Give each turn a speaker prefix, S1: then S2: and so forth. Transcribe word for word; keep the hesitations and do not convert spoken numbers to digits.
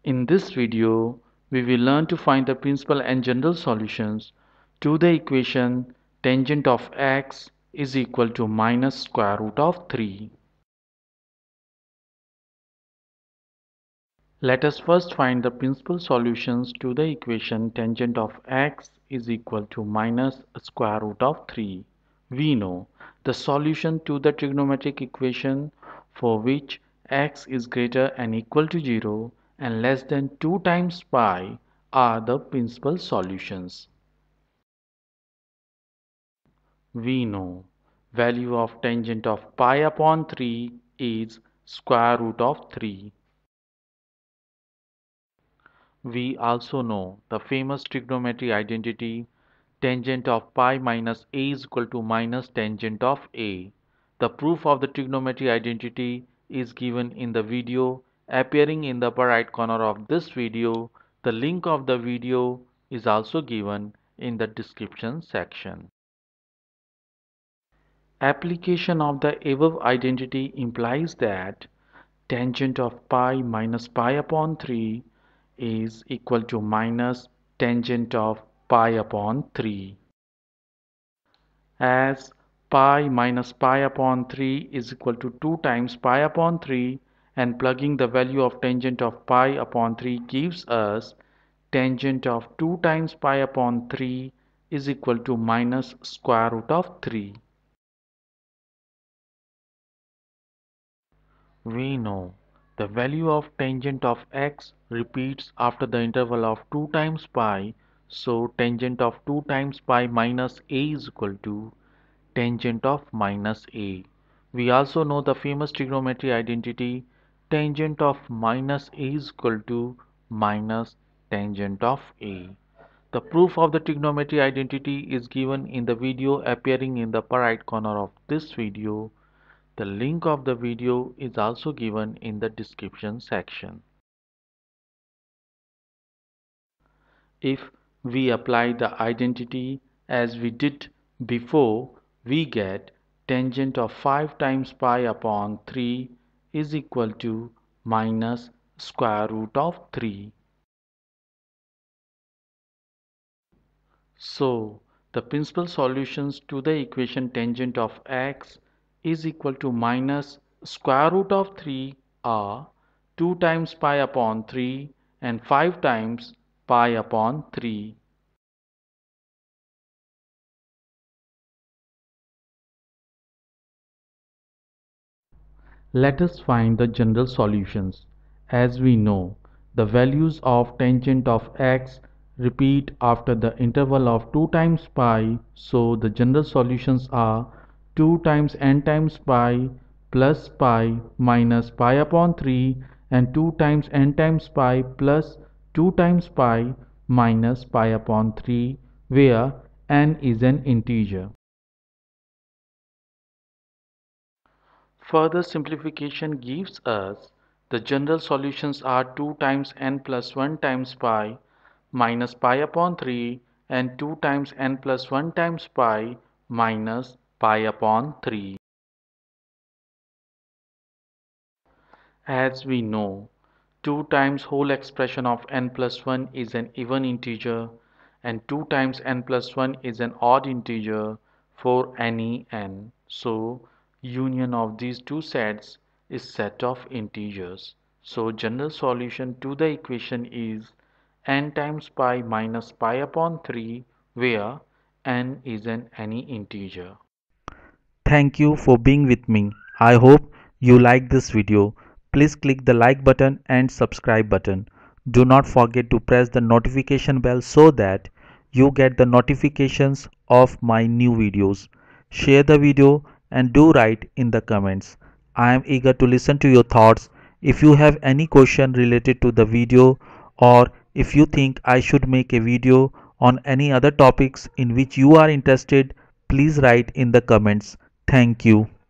S1: In this video, we will learn to find the principal and general solutions to the equation tangent of x is equal to minus square root of three. Let us first find the principal solutions to the equation tangent of x is equal to minus square root of three. We know the solution to the trigonometric equation for which x is greater and equal to zero and less than two times pi are the principal solutions. We know value of tangent of pi upon three is square root of three. We also know the famous trigonometry identity tangent of pi minus a is equal to minus tangent of a. The proof of the trigonometry identity is given in the video appearing in the upper right corner of this video. The link of the video is also given in the description section. Application of the above identity implies that tangent of pi minus pi upon three is equal to minus tangent of pi upon three. As pi minus pi upon three is equal to two times pi upon three, and plugging the value of tangent of pi upon three gives us tangent of two times pi upon three is equal to minus square root of three. We know the value of tangent of x repeats after the interval of two times pi, so tangent of two times pi minus a is equal to tangent of minus a. We also know the famous trigonometry identity tangent of minus a is equal to minus tangent of a. The proof of the trigonometry identity is given in the video appearing in the upper right corner of this video. The link of the video is also given in the description section. If we apply the identity as we did before, we get tangent of five times pi upon three is equal to minus square root of three. So, the principal solutions to the equation tangent of x is equal to minus square root of three are two times pi upon three and five times pi upon three. Let us find the general solutions. As we know, the values of tangent of x repeat after the interval of two times pi, so the general solutions are two times n times pi plus pi minus pi upon three and two times n times pi plus two times pi minus pi upon three, where n is an integer. Further simplification gives us the general solutions are two times n plus one times pi minus pi upon three and two times n plus one times pi minus pi upon three. As we know, two times whole expression of n plus one is an even integer and two times n plus one is an odd integer for any n. So, union of these two sets is set of integers. So, general solution to the equation is n times pi minus pi upon three, where n is an any integer.
S2: Thank you for being with me. I hope you like this video. Please click the like button and subscribe button. Do not forget to press the notification bell so that you get the notifications of my new videos. Share the video and do write in the comments. I am eager to listen to your thoughts. If you have any question related to the video, or if you think I should make a video on any other topics in which you are interested, please write in the comments. Thank you.